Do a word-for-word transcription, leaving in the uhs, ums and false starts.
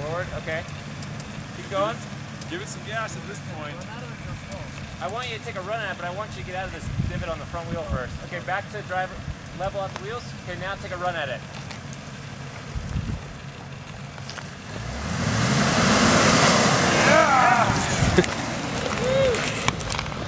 Forward, okay. Keep going. Give it some gas at this point. I want you to take a run at it, but I want you to get out of this divot on the front wheel first. Okay, back to driver, level out the wheels. Okay, now take a run at it.